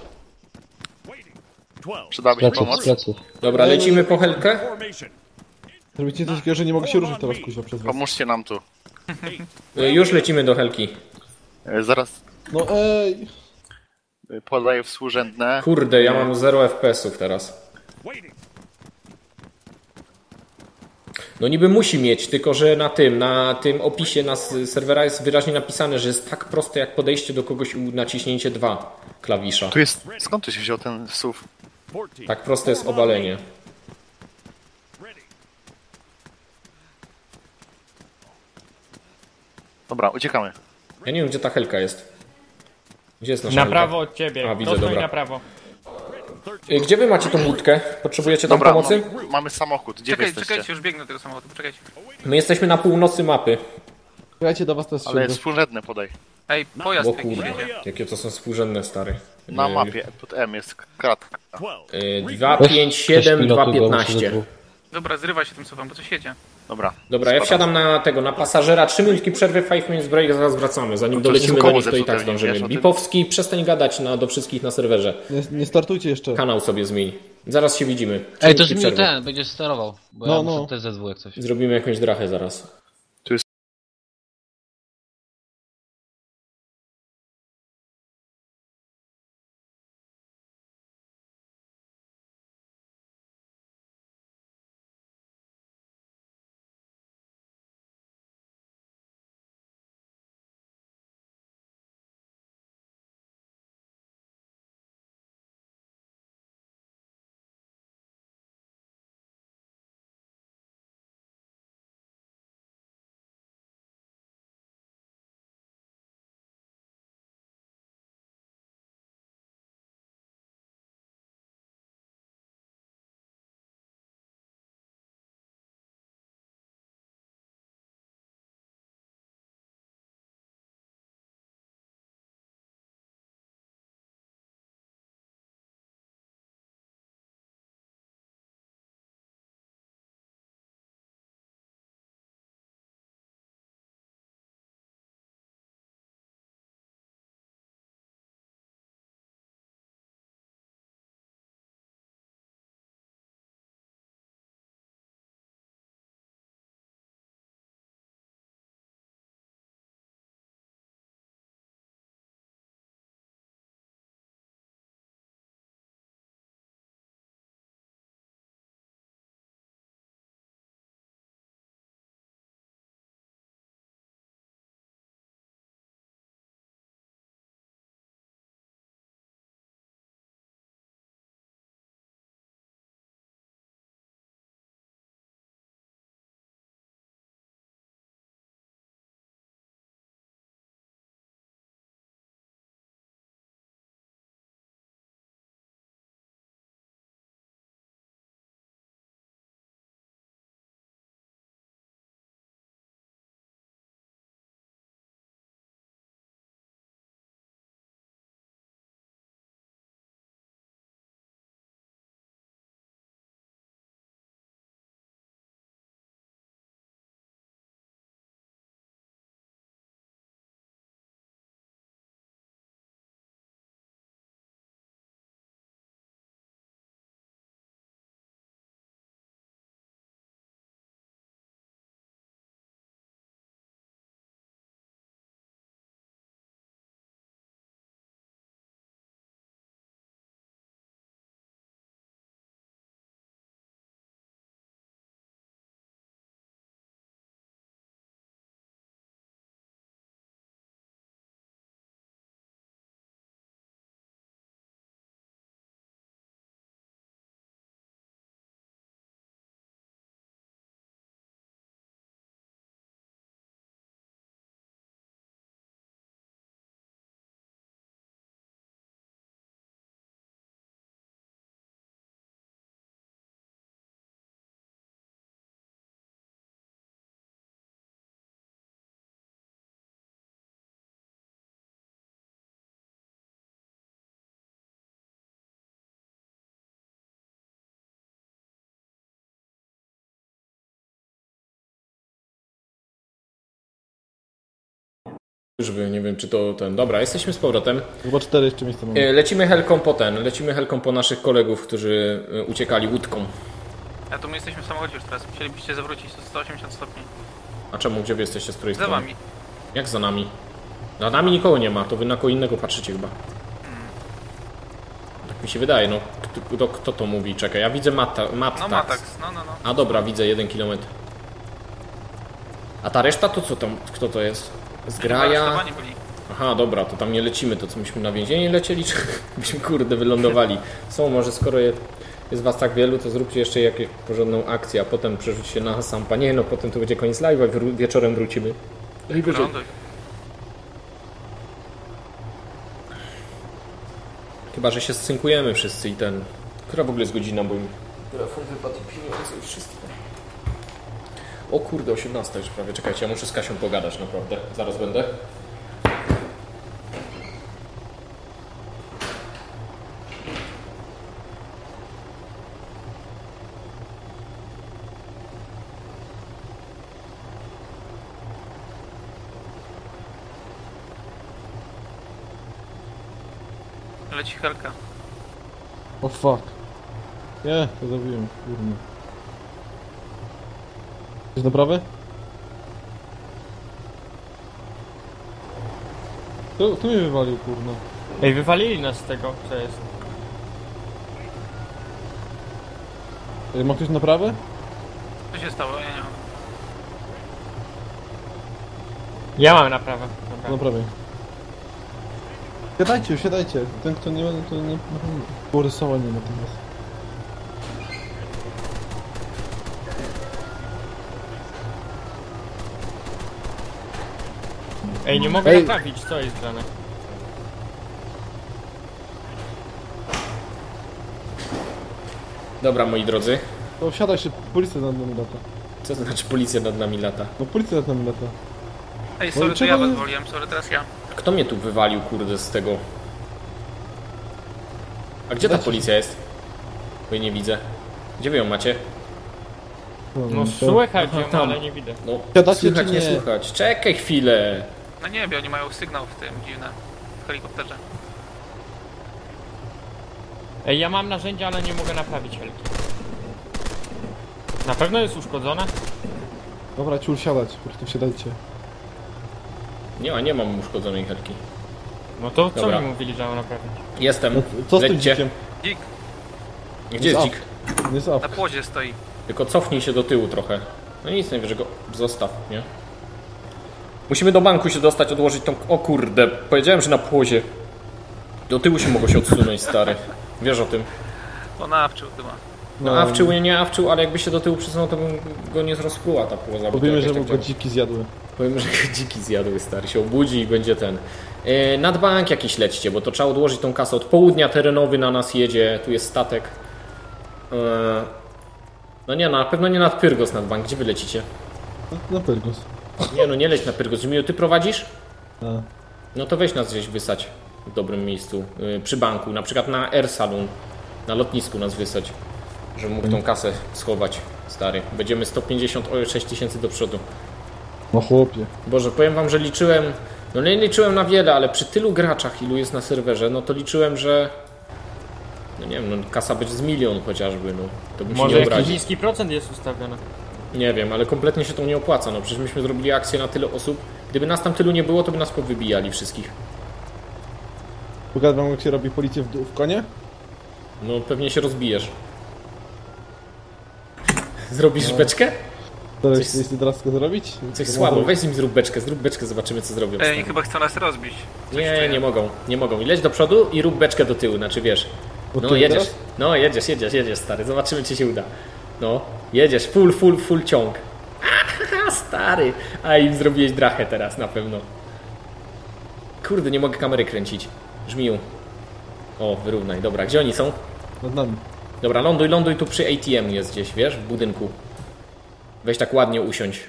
Przydałaby się pomoc? Dobra, lecimy po helkę. Zrobicie coś takiego, że nie mogę się ruszyć teraz kuźwa przez was. Pomóżcie nam tu. Już lecimy do helki. Zaraz No ej! podaję współrzędne. Kurde, ja mam 0 FPS-ów teraz. No niby musi mieć, tylko że na tym opisie serwera jest wyraźnie napisane, że jest tak proste jak podejście do kogoś u naciśnięcie 2 klawisza. Tu jest... Skąd tu się wziął ten SUV? Tak proste jest obalenie. Dobra, uciekamy. Ja nie wiem, gdzie ta helka jest. Gdzie jest nasza Na helka? prawo od ciebie. A, widzę, Dostoj dobra. na prawo. Gdzie wy macie tą łódkę? Potrzebujecie tam Dobra, pomocy? mamy samochód. Gdzie wy jesteście? Czekajcie, już biegnę do tego samochodu, poczekajcie. My jesteśmy na północy mapy. Słuchajcie, do was też Ale strzelby. współrzędne podaj. Ej, pojazd O jakiś kurde, jedzie. jakie to są współrzędne, stary. Na mapie pod M jest kratka. 2, 5, 7, 2, 15. Dobra, zrywa się tym sofem, bo coś jedzie. Dobra. Dobra, ja wsiadam na pasażera. 3 minutki przerwy, 5 minutes break, zaraz wracamy. Zanim dolecimy do koło nich, to i tak zepsute, zdążymy. wiesz o tym? Bipowski, przestań gadać do wszystkich na serwerze. Nie startujcie jeszcze. Kanał sobie zmień. Zaraz się widzimy. 3 Ej, to minutki już mi przerwy. ten, będziesz sterował. Bo No, ja no. muszę TZW jak coś. Zrobimy jakąś drachę zaraz. żeby nie wiem czy to ten... Dobra, jesteśmy z powrotem. Chyba 4 jeszcze miejsca mamy. Lecimy helką po naszych kolegów, którzy uciekali łódką. A tu my jesteśmy w samochodzie już teraz. Musielibyście zawrócić do 180 stopni. A czemu? Gdzie wy jesteście? Z której Za strony? wami. Jak za nami? Za nami nikogo nie ma, to wy na kogo innego patrzycie chyba. Tak mi się wydaje, no. Kto to mówi? Czekaj, ja widzę No Matax. Matax, no. A dobra, widzę 1 kilometr. A ta reszta to co tam? Kto to jest? Zgraja? Aresztowani byli. Aha, dobra, to tam nie lecimy, to co myśmy na więzienie lecieli, czy byśmy kurde wylądowali? Może skoro jest was tak wielu, to zróbcie jeszcze jakąś porządną akcję, a potem przerzućcie na Sampa. Nie no, potem to będzie koniec live'a, wieczorem wrócimy. Ląduj. Chyba, że się zsynkujemy wszyscy i ten... Która w ogóle jest godzina, bo mi telefon wypadł i pieniądze i wszystko. O kurde, 18 już prawie, czekajcie, ja muszę z Kasią pogadać naprawdę, zaraz będę. Leci helka. O fuck. Nie, to zabiłem, kurwa. Jest na prawe? Kto mnie wywalił, kurwa? Ej, wywalili nas z tego, co jest. Ma ktoś na prawe? Co się stało? Ja nie mam. Ja mam naprawę. Na prawej. Siadajcie. Ten kto nie ma, to nie... Borysowa nie ma teraz. Ej, nie mogę naprawić, co jest grane? Dobra, moi drodzy. No wsiadaj się, policja nad nami lata. Co to znaczy policja nad nami lata? No policja nad nami lata. Ej, sorry, to ja was woliłem, sorry, teraz ja. Kto mnie tu wywalił, kurde, z tego? A gdzie ta policja jest? Bo jej nie widzę. Gdzie wy ją macie? No słychać ją, ale nie widzę. No, Siadacie słychać, czy nie nie? słychać. Czekaj chwilę. Na niebie, oni mają sygnał w tym, dziwne. W helikopterze. Ej, ja mam narzędzia, ale nie mogę naprawić helki. Na pewno jest uszkodzona? Dobra, ciur siadać, po prostu siadajcie. Nie mam uszkodzonej helki. No to co Dobra. mi mówili, że mam naprawić? Jestem. No, co z tym Lećcie. dzikiem? Dzik, Gdzie jest dzik? Jest na up. płodzie stoi. Tylko cofnij się do tyłu trochę. No nic, najwyżej go zostaw, nie? Musimy do banku się dostać, odłożyć tą... O kurde, powiedziałem, że na płozie. Do tyłu się mogło się odsunąć, stary. Wiesz o tym. On awczył chyba. No awczył, nie awczył, ale jakby się do tyłu przysunął, to bym go nie rozpruła ta płoza. Powiemy, że mu go dziki zjadły. Powiemy, że dziki zjadły, stary. Się obudzi i będzie ten. Nad bank jakiś lećcie, bo to trzeba odłożyć tą kasę. Od południa terenowy na nas jedzie, tu jest statek. No nie, na pewno nie nad Pyrgos, nad bank. Gdzie wy lecicie? Na Pyrgos. Nie no, nie leć na Pyrgos. Zmiu, ty prowadzisz? A. No to weź nas gdzieś wysać w dobrym miejscu. Przy banku, na przykład na Air Saloon. Na lotnisku nas wysać. Żebym mógł tą kasę schować, stary. Będziemy 156 tysięcy do przodu. No chłopie. Boże, powiem wam, że liczyłem... No nie liczyłem na wiele, ale przy tylu graczach, ilu jest na serwerze, no to liczyłem, że... No nie wiem, no kasa będzie z 1 000 000 chociażby, no. To bym się Może nie jakiś obraził. niski procent jest ustawiony. Nie wiem, ale kompletnie się to nie opłaca, no przecież myśmy zrobili akcję na tyle osób. Gdyby nas tam tylu nie było, to by nas powybijali wszystkich. Pokażę wam, jak się robi policję w konie? No pewnie się rozbijesz. Zrobisz beczkę? To Coś- jest teraz tylko zrobić? Coś To słabo, może- weź z nim zrób beczkę, zobaczymy co zrobią. Ej, oni chyba chcą nas rozbić. Nie, nie mogą. I leć do przodu i rób beczkę do tyłu, znaczy wiesz. Bo No ty jedziesz, teraz? no jedziesz stary, zobaczymy czy się uda. No, jedziesz, full ciąg. Aha, stary, a im zrobiłeś drachę teraz na pewno. Kurde, nie mogę kamery kręcić. Żmiju. O, wyrównaj, dobra, gdzie oni są? Nad nami. Dobra, ląduj tu przy ATM jest gdzieś, wiesz, w budynku. Weź tak ładnie usiądź.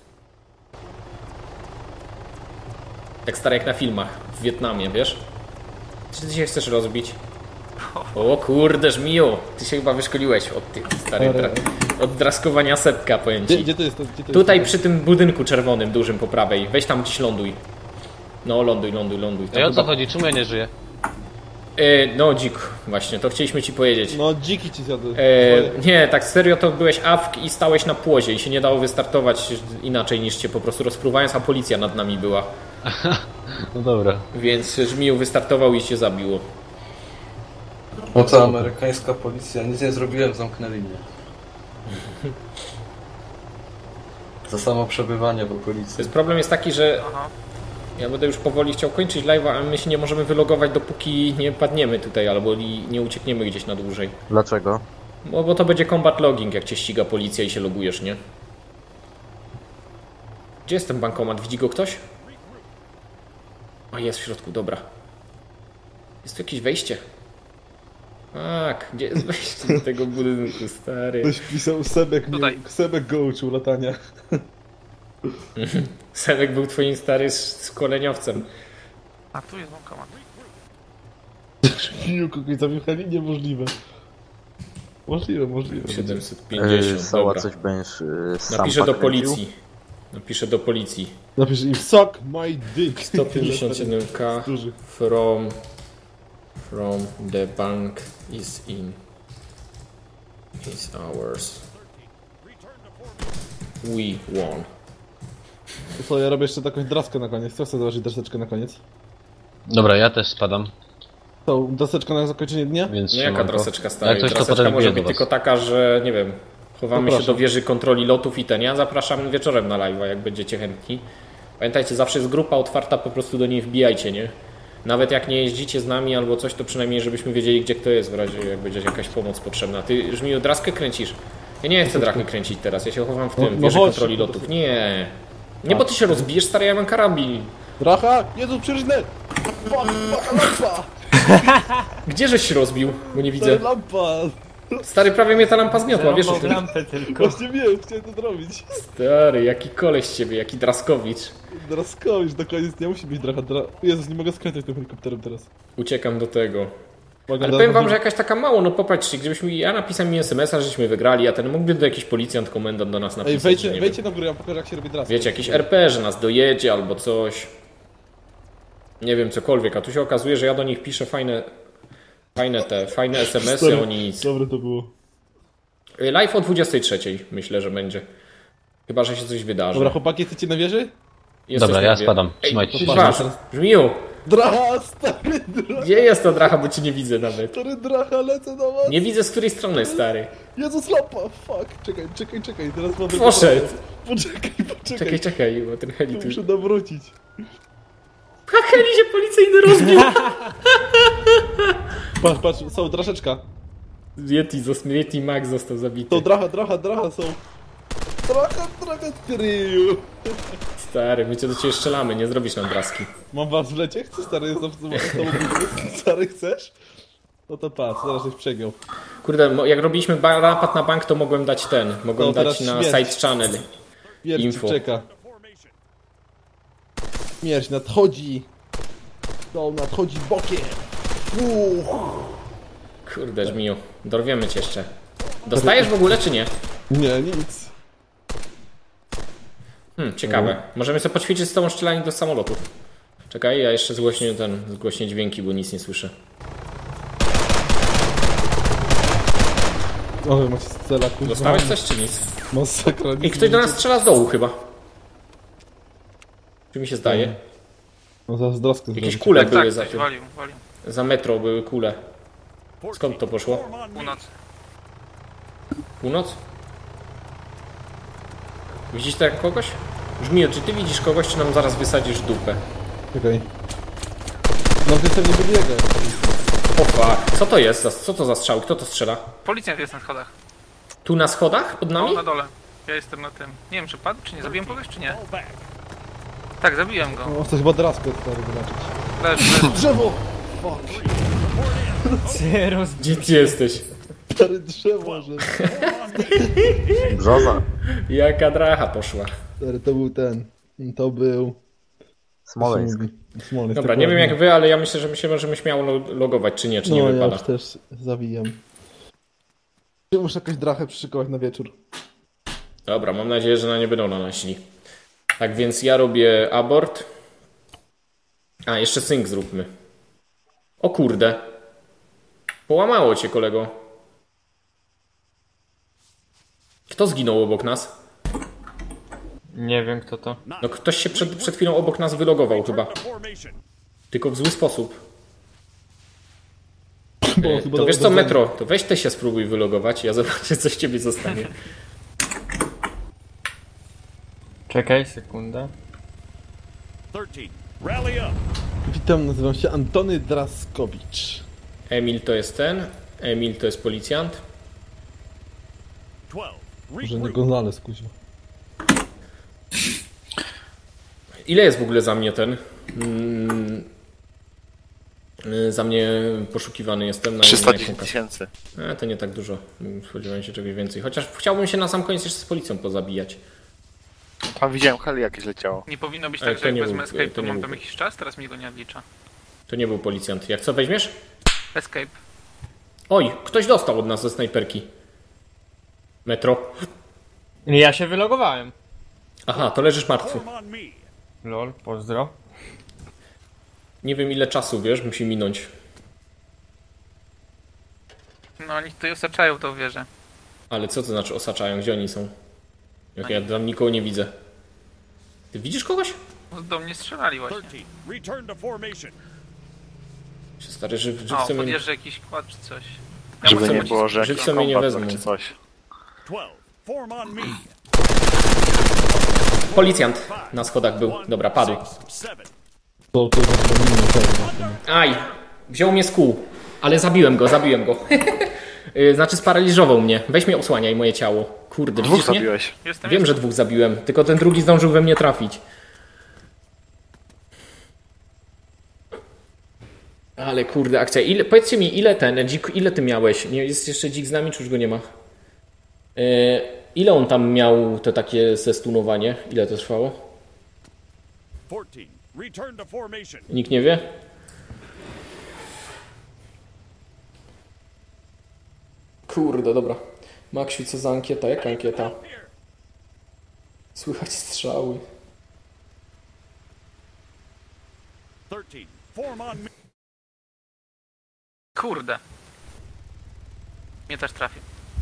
Tak stary jak na filmach w Wietnamie, wiesz? Czy ty się chcesz rozbić? O kurde, Żmiju, ty się chyba wyszkoliłeś od tych starych od draskowania setka, powiem ci. Gdzie to jest? Gdzie to Tutaj jest? przy tym budynku czerwonym, dużym po prawej. Weź tam gdzieś ląduj. No ląduj. A o co chodzi? Czemu ja nie żyję? No dzik, właśnie, to chcieliśmy ci powiedzieć. No dziki ci zjadły. Nie, tak serio to byłeś AFK i stałeś na płozie i się nie dało wystartować inaczej niż cię po prostu rozpruwając, a policja nad nami była. No dobra. Więc Żmiju wystartował i cię zabiło. No to amerykańska policja, nic nie zrobiłem, zamknęli mnie. Za samo przebywanie w okolicy. Problem jest taki, że ja będę już powoli chciał kończyć live'a, a my się nie możemy wylogować, dopóki nie padniemy tutaj albo nie uciekniemy gdzieś na dłużej. Dlaczego? Bo to będzie combat logging, jak cię ściga policja i się logujesz, nie? Gdzie jest ten bankomat? Widzi go ktoś? O, jest w środku, dobra. Jest tu jakieś wejście? Tak, gdzie jest wejście do tego budynku, stary? Ktoś pisał Sebek go uczył latania. Sebek był twoim starym szkoleniowcem. A tu jest bankomat. Kogoś zabił Heli? Niemożliwe. Możliwe. 750, Sała dobra. coś będziesz sam Napiszę do podkręcił? policji. Napiszę do policji. Napisz im suck my dick. 157k from the bank is ours. We won. To co, ja robię jeszcze taką draskę na koniec. Co chcę założyć draseczkę na koniec? Dobra, ja też spadam. To draseczka na zakończenie dnia? Więc No jaka draseczka stary? Jak coś, to Draseczka potem może wbiję być do was. tylko taka, że nie wiem, chowamy się Zapraszam. do wieży kontroli lotów i ten. Ja zapraszam wieczorem na live'a, jak będziecie chętni. Pamiętajcie, zawsze jest grupa otwarta, po prostu do niej wbijajcie, nie? Nawet jak nie jeździcie z nami albo coś, to przynajmniej żebyśmy wiedzieli, gdzie kto jest w razie, jak będzie jakaś pomoc potrzebna. Ty już mi draskę kręcisz. Ja nie chcę drachy kręcić teraz, ja się chowam w tym, wieży chodź, kontroli lotów. Nie. Nie, bo ty się rozbijesz, stary, ja mam karabin. Dracha! Jezu, przeżyznę! Lampa! Gdzieżeś się rozbił? Bo nie widzę. Lampa! Stary, prawie mnie ta lampa zmiotła, wiesz o tym? lampę tylko. Właśnie wiem, chciałem to zrobić. Stary, jaki koleś z ciebie, jaki Draskowicz. Draskowicz, do koniec nie musi być dracha. Jezus, nie mogę skręcać tym helikopterem teraz. Uciekam do tego. Ale powiem wam, że jakaś taka mało, no popatrzcie, gdybyśmy, ja napisałem mi SMS-a, żeśmy wygrali, a ten mógłby do jakiś policjant, komendant do nas napisać. Ej, wejdźcie na górę, ja pokażę jak się robi draskę. Wiecie, jakiś RP, że nas dojedzie albo coś. Nie wiem, cokolwiek, a tu się okazuje, że ja do nich piszę fajne SMS-y, a oni nic. Dobre to było. Live o 23 myślę, że będzie. Chyba, że się coś wydarzy. Dobra, chłopaki, chcecie na wieży? Dobra, ja spadam. Trzymajcie się. Patrz, Żmiju, Dracha, stary dracha! gdzie jest to dracha, bo cię nie widzę nawet. Stary dracha, lecę do was! Nie widzę, z której strony, stary. Jezus, lampa! Fuck! Czekaj, teraz mam... Poszedł. Poczekaj. Czekaj, bo ten heli tu... Muszę nawrócić. A heli się policyjny rozbił. Patrz, są, draszeczka. Yeti Max został zabity. To dracha są. Dracha, kryju. Stary, my cię do ciebie strzelamy, nie zrobisz nam draski. Mam was w lecie? Chcesz, stary, jest stary, chcesz? No to patrz, zaraz żeś przegiął. Kurde, jak robiliśmy napad na bank, to mogłem dać mogłem dać na śmierć. side channel info. Czeka. Śmierć nadchodzi. To nadchodzi bokiem. Kurde, Żmiju, dorwiemy cię jeszcze. Dostajesz w ogóle, czy nie? Nie, nic. Ciekawe. Możemy sobie poćwiczyć z tobą strzelanie do samolotu. Czekaj, ja jeszcze zgłośnię dźwięki, bo nic nie słyszę. O, wy macie cela, kurwa. Dostałeś coś, czy nic? Masakra. I ktoś do nas strzela z dołu chyba. Czy mi się zdaje? No zaraz draskę Jakieś zrobić. kule Tak, były tak, za coś tym. walił. Za metro były kule. Skąd to poszło? Północ. Północ? Widzisz tak kogoś? Żmiju, czy ty widzisz kogoś, czy nam zaraz wysadzisz dupę? Czekaj. No ty sobie nie wybiegaj. O fuck. Co to jest? Co to za strzał? Kto to strzela? Policjant jest na schodach. Tu na schodach? Pod O, nami? na dole. Ja jestem na tym. Nie wiem, czy padł, czy nie. Zabiłem kogoś, czy nie? Tak, zabiłem go. No chcę chyba draskę stary zobaczyć. Leży. Drzewo! Fuck. Gdzie ty jesteś? Stary drzewo, że... Brzoza. Jaka dracha poszła. Stary, to był ten. To był... Smoleńsk. Smoleńsk. Dobra, nie wiem jak wy, ale ja myślę, że my się możemy śmiało logować, czy nie, czy nie No ja wypada. już też zawijam. Muszę jakąś drachę przyszykować na wieczór. Dobra, mam nadzieję, że nie będą nanosili. Tak więc ja robię abort. A, jeszcze sync zróbmy. O kurde. Połamało cię, kolego. Kto zginął obok nas? Nie wiem kto to. No ktoś się przed chwilą obok nas wylogował chyba. Tylko w zły sposób. To wiesz co, Metro, to weź ty się spróbuj wylogować, ja zobaczę co z ciebie zostanie. Czekaj, sekundę. Witam, nazywam się Antony Draskowicz. Emil to jest ten, Emil to jest policjant. Może nie Gonzales, kuźwa. Ile jest w ogóle za mnie ten? Za mnie poszukiwany jestem na 310 000. To nie tak dużo. Spodziewałem się czegoś więcej. Chociaż chciałbym się na sam koniec jeszcze z policją pozabijać. Tam widziałem heli jakieś leciało. Nie powinno być Ale tak, to że jak nie wezmę był- escape, to to nie mam był- tam jakiś czas, teraz mi go nie odlicza. To nie był policjant. Jak co weźmiesz? Escape. Oj, ktoś dostał od nas ze snajperki. Metro. Ja się wylogowałem. Aha, to leżysz martwy. Lol, pozdro. Nie wiem ile czasu, wiesz, musi minąć. No oni tutaj osaczają tą wieżę. Ale co to znaczy osaczają? Gdzie oni są? Jak ja tam nikogo nie widzę. Ty widzisz kogoś? No, do mnie strzelali właśnie. Stary, O, żywcem mnie... podjeżdża jakiś kład czy coś. Żeby muszę nie być- było, że żywcem mnie nie wezmą. czy coś. Policjant na schodach był. Dobra, padł. To zapomnijmy tego. Aj! Wziął mnie z kół. Ale zabiłem go. Znaczy sparaliżował mnie. Weź mnie osłaniaj moje ciało. Kurde, Dwóch widzisz mnie? zabiłeś. Wiem, że dwóch zabiłem. Tylko ten drugi zdążył we mnie trafić. Ale kurde, akcja. Powiedzcie mi, ile ty miałeś? Nie, jest jeszcze dzik z nami, czy już go nie ma? Ile on tam miał to takie zestunowanie? Ile to trwało? Nikt nie wie? Kurde, dobra. Maksiu, co za ankieta? Jaka ankieta? Słychać strzały. Kurde. Mnie też trafił.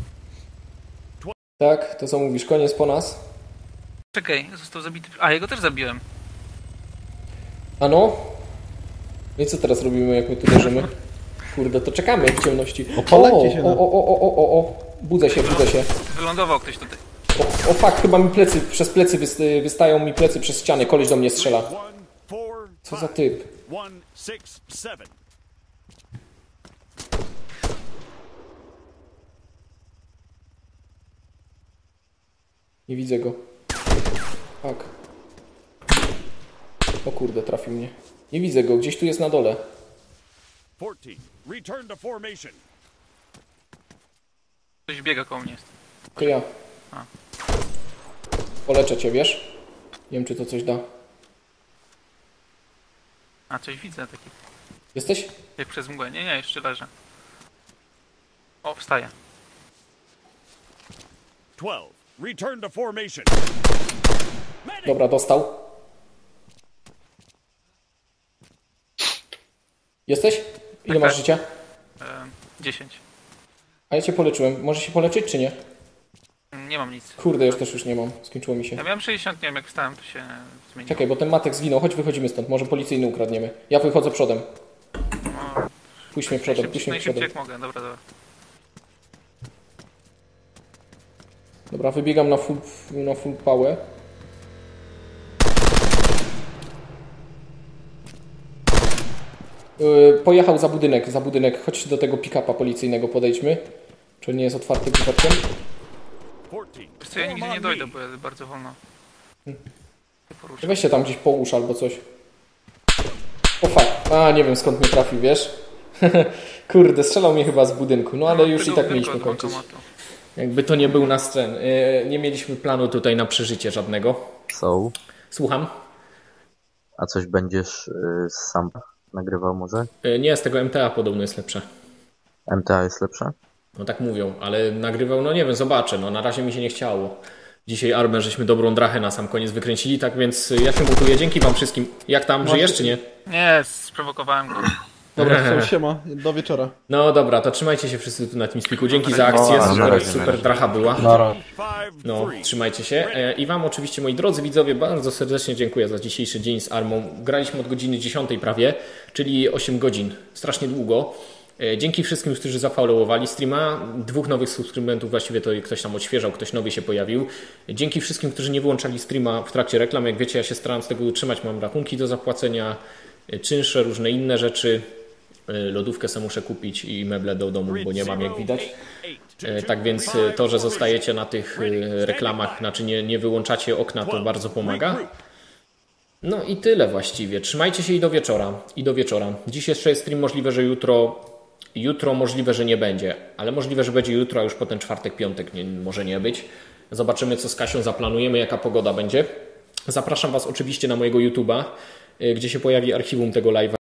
Tak, to co mówisz? Koniec po nas? Czekaj, został zabity. A, ja go też zabiłem. Ano? No i co teraz robimy, jak my tu leżymy? Kurde, to czekamy w ciemności. Opalajcie się na- O. Budzę się. Wylądował ktoś tutaj. O fuck, chyba mi przez plecy wystają mi plecy przez ściany. Koleś do mnie strzela. Co za typ? Nie widzę go. Fuck. O kurde, trafił mnie. Nie widzę go, gdzieś tu jest na dole. Ktoś biega koło mnie. To ja. A. Poleczę cię, wiesz? Nie wiem, czy to coś da. A, coś widzę taki. Jesteś? Jak przez mgłę. Nie, jeszcze leżę. O, wstaję. Dobra, dostał. Jesteś? Ile masz życia? 10. A ja cię poleczyłem. Możesz się poleczyć, czy nie? Nie mam nic. Kurde, już nie mam. Skończyło mi się. Ja miałem 60, nie wiem jak wstałem, to się zmieniło. Czekaj, bo ten Matek zginął. Chodź, wychodzimy stąd. Może policyjny ukradniemy. Ja wychodzę przodem. No, Puść mnie przodem, najszybciej jak mogę, dobra. Dobra, wybiegam na full power. Pojechał za budynek. Chodź do tego pick-upa policyjnego, podejdźmy. Czy on nie jest otwarty przypadkiem? Wiesz co, ja nigdzie nie dojdę, bo ja bardzo wolno. Weź się tam gdzieś połóż albo coś. O fuck. A, nie wiem skąd mnie trafił, wiesz? Kurde, strzelał mnie chyba z budynku. No ale już i tak mieliśmy kończyć. Jakby to nie był nasz scen. Nie mieliśmy planu tutaj na przeżycie żadnego. So. Słucham? A coś będziesz sam nagrywał może? Nie, z tego MTA podobno jest lepsze. MTA jest lepsze? No tak mówią, ale nagrywał, no nie wiem, zobaczę. No na razie mi się nie chciało. Dzisiaj Armę żeśmy dobrą drachę na sam koniec wykręcili, tak więc ja się buduję. Dzięki wam wszystkim. Jak tam, żyjesz czy nie? Nie, sprowokowałem go. Dobra, to siema, do wieczora. No dobra, to trzymajcie się wszyscy tu na TeamSpeaku. Dzięki za akcję, super dracha była. No, trzymajcie się. I wam oczywiście, moi drodzy widzowie, bardzo serdecznie dziękuję za dzisiejszy dzień z Armą. Graliśmy od godziny 10 prawie, czyli 8 godzin. Strasznie długo. Dzięki wszystkim, którzy zafollowowali streama. 2 nowych subskrybentów, właściwie to ktoś tam odświeżał, ktoś nowy się pojawił. Dzięki wszystkim, którzy nie wyłączali streama w trakcie reklam. Jak wiecie, ja się staram z tego utrzymać, mam rachunki do zapłacenia, czynsze, różne inne rzeczy. Lodówkę sobie muszę kupić i meble do domu, bo nie mam, jak widać. Tak więc to, że zostajecie na tych reklamach, znaczy nie wyłączacie okna, to bardzo pomaga. No i tyle właściwie. Trzymajcie się i do wieczora. Dziś jeszcze jest stream, możliwe, że jutro możliwe, że nie będzie, ale możliwe, że będzie jutro, a już potem czwartek, piątek może nie być. Zobaczymy, co z Kasią zaplanujemy, jaka pogoda będzie. Zapraszam was oczywiście na mojego YouTube'a, gdzie się pojawi archiwum tego live'a.